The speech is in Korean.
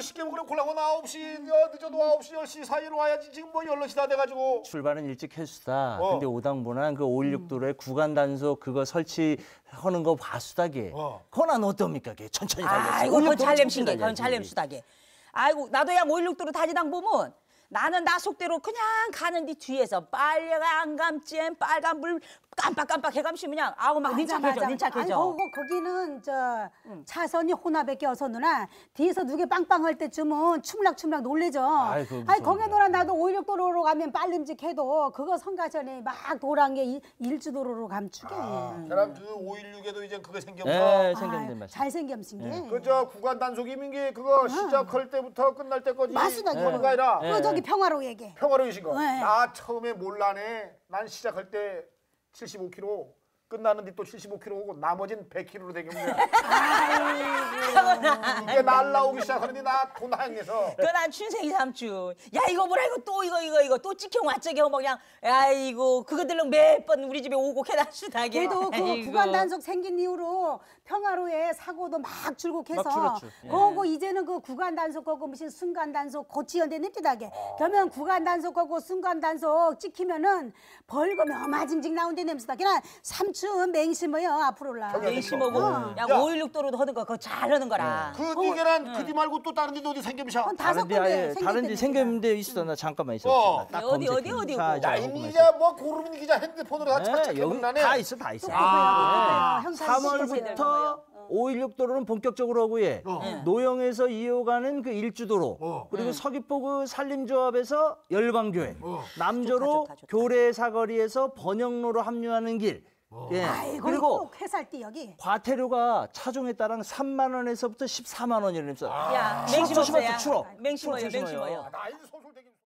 쉽게 그래 콜라고 9시 늦어도 9시 10시 사이로 와야지. 지금 뭐 10시 다 돼가지고. 출발은 일찍 했수다. 근데 오당분한 그 516도로에 구간 단속 그거 설치하는 거 봐수다게. 그건 어떻습니까? 천천히 달렸어. 아이고 그건 잘냄신게. 그건 잘냄수다게. 아이고 나도 양 516도로 다니당 보면 나는 나 속대로 그냥 가는데 뒤에서 빨간 감지엔 빨간불 깜빡깜빡 해감시 그냥 아우 막 nin착해져. 아니 거기는 저 차선이 혼합밖에 없어 누나. 뒤에서 누게 빵빵할 때쯤은 추물락추물락 놀래죠. 아니 거기 누나 나도 516도로로 가면 빨림직해도 그거 성가전에 막 도란 게 일주도로로 감추게. 그럼 그 516에도 이제 그거 생겨서. 네, 생겼는데 말씀. 잘생겼은 게. 그저 구간 단속이면 게 그거 시작할 때부터 끝날 때까지. 맞습니다. 그거 아니라. 그 저기 평화로 얘기. 평화로우신 거. 네. 나 처음에 몰라네. 난 시작할 때 75km 끝나는데 또 75km 오고 나머지는 100km로 되겠네. 이게 날라오기 시작하는데 나 돈 하양해서. 그난 춘생이 삼촌. 야 이거 뭐라 이거 또 이거 또 찍혀 왔저기 뭐 그냥 아이고 그거들랑 몇 번 우리 집에 오고 해놨수다게. 그래도 그 구간 단속 생긴 이후로 평화로에 사고도 막 줄곡해서 막 줄었죠. 예. 그거 이제는 그 구간 단속하고 무슨 순간 단속 고치연대 냅디다게. 그러면 구간 단속하고 순간 단속 찍히면은 벌금이 어마징징 나온데 냄새다. 그냥 삼촌 맹심어요 앞으로라. 맹심하고 야 516도로도 하는 거 그거 잘하는 거라. 그 니게란 그디 말고 또 다른 데도 어디 생김샤? 한 5군데 다른 데 생겼는데 있어. 나 잠깐만 있어. 딱 어디, 검색해. 어디, 자, 어디? 자, 야, 조금만 이제 뭐 고르는 기자 핸드폰으로 다 네, 착착해 여기 놓네. 다 있어, 다 있어. 형사 3월부터 516도로는 본격적으로 하고 예. 노영에서 이어가는 그 일주도로 그리고 서귀포 그 산림조합에서 열광교회 남조로 좋다. 교례 사거리에서 번영로로 합류하는 길 예. 아이고 그리고 회살띠 여기. 과태료가 차종에 따라 3만 원에서부터 14만 원이라면서 야 추럭 맹심어야. 추럭 맹심어요. 나 이제 소설 되게